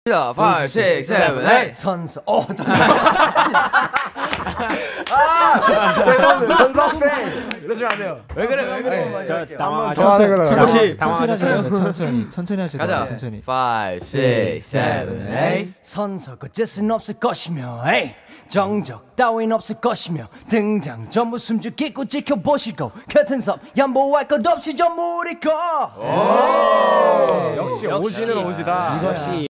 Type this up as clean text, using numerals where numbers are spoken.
5, 6, 7, 8 선서 선박생 이러시면 안 돼요. 왜 그래? 저 천천히 하셔도 가자. 천천히. 5, 6, 7, 8 선서 거짓은 없을 것이며 에이, 정적 따윈 없을 것이며 등장 전부 숨죽이고 지켜보시고 같은 섭 양보할 것 없이 전부 우리 거. 역시 오시는 오시다. 이것이